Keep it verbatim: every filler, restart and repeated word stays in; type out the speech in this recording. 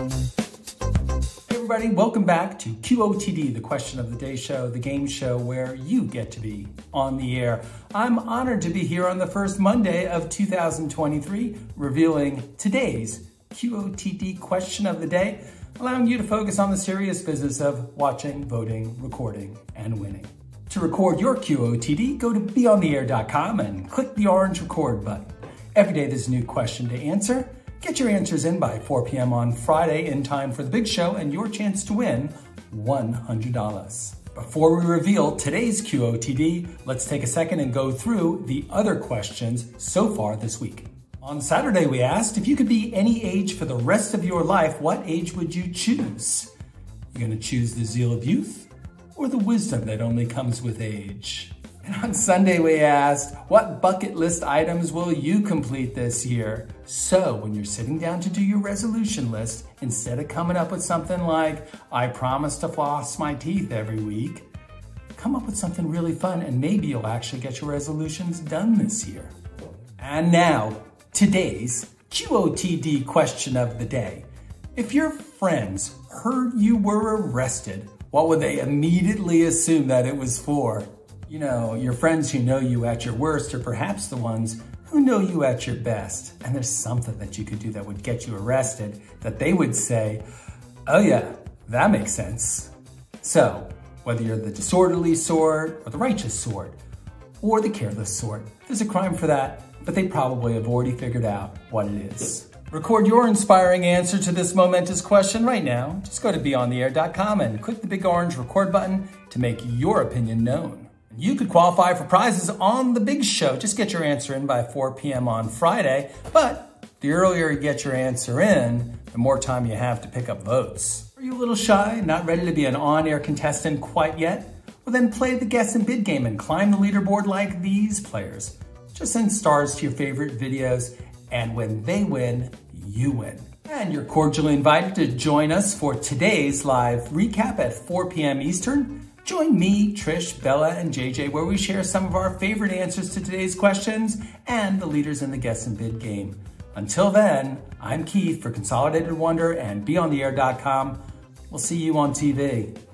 Everybody, welcome back to Q O T D, the Question of the Day show, the game show where you get to be on the air. I'm honored to be here on the first Monday of two thousand twenty-three, revealing today's Q O T D Question of the Day, allowing you to focus on the serious business of watching, voting, recording, and winning. To record your Q O T D, go to be on the air dot com and click the orange record button. Every day there's a new question to answer. Get your answers in by four p m on Friday in time for the big show and your chance to win one hundred dollars. Before we reveal today's Q O T D, let's take a second and go through the other questions so far this week. On Saturday, we asked, if you could be any age for the rest of your life, what age would you choose? You're gonna choose the zeal of youth or the wisdom that only comes with age? And on Sunday, we asked, what bucket list items will you complete this year? So when you're sitting down to do your resolution list, instead of coming up with something like, I promise to floss my teeth every week, come up with something really fun and maybe you'll actually get your resolutions done this year. And now, today's Q O T D Question of the Day. If your friends heard you were arrested, what would they immediately assume that it was for? You know, your friends who know you at your worst, or perhaps the ones who know you at your best. And there's something that you could do that would get you arrested that they would say, oh yeah, that makes sense. So whether you're the disorderly sort or the righteous sort or the careless sort, there's a crime for that, but they probably have already figured out what it is. Record your inspiring answer to this momentous question right now. Just go to be on the air dot com and click the big orange record button to make your opinion known. You could qualify for prizes on the big show. Just get your answer in by four p m on Friday. But the earlier you get your answer in, the more time you have to pick up votes. Are you a little shy, not ready to be an on-air contestant quite yet? Well, then play the guess and bid game and climb the leaderboard like these players. Just send stars to your favorite videos, and when they win, you win. And you're cordially invited to join us for today's live recap at four p m Eastern. Join me, Trish, Bella, and J J, where we share some of our favorite answers to today's questions and the leaders in the guess and bid game. Until then, I'm Keith for Consolidated Wonder and be on the air dot com. We'll see you on T V.